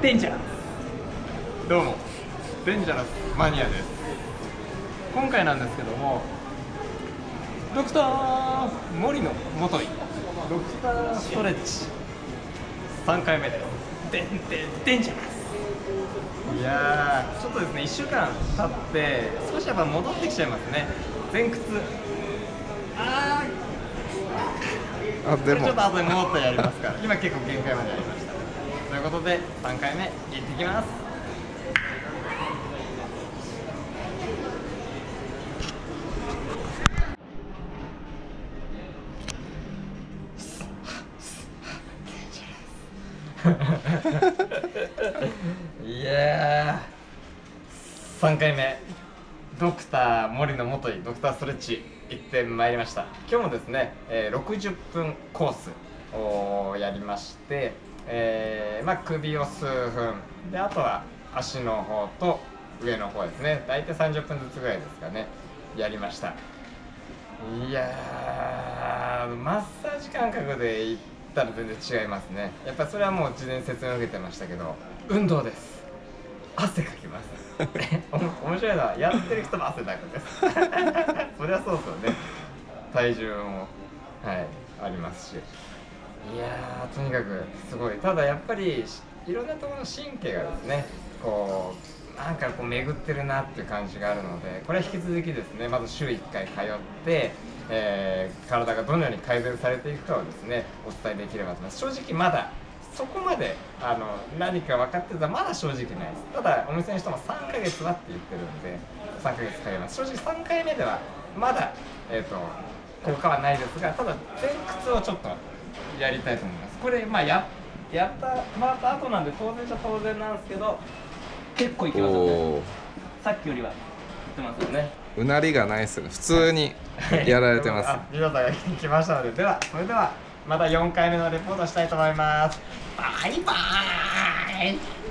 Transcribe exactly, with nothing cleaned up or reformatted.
デンジャラス。どうもデンジャラスマニアです。今回なんですけども、ドクター森野元井ドクターストレッチさんかいめです。デンデンデンジャラス。いやー、ちょっとですね、いっしゅうかん経って少しやっぱ戻ってきちゃいますね、前屈。あーあ、でもこれちょっと後でもっとやりますから今結構限界までやりました。ということでさんかいめいってきます。いやー、さんかいめドクター森野元井ドクターストレッチ行ってまいりました。今日もですね、えー、ろくじゅっぷんコースをやりまして、えーまあ、首を数分で、あとは足の方と上の方ですね、大体さんじゅっぷんずつぐらいですかね、やりました。いやー、マッサージ感覚で行ったら全然違いますね。やっぱそれはもう事前に説明を受けてましたけど、運動です。汗かきますお面白いのはやってる人も汗だくですそりゃそうですよね。体重もはいありますし、いやー、とにかくすごい。ただやっぱりいろんなところの神経がですね、こうなんかこう巡ってるなっていう感じがあるので、これは引き続きですね、まず週いっかい通って、えー、体がどのように改善されていくかをですねお伝えできればと思います。正直まだそこまであの何か分かってたらまだ正直ないです。ただお店の人もさんかげつはって言ってるんでさんかげつ通います。正直さんかいめではまだ、えーと効果はないですが、ただ前屈をちょっとやりたいと思います。これまあややった回った後なんで当然じゃ当然なんですけど、結構いきますよね。さっきよりはいってますよね。 うなりがないですよね。普通にやられてます。 あ、皆さんが来ましたので、ではそれではまたよんかいめのレポートしたいと思います。バイバーイ。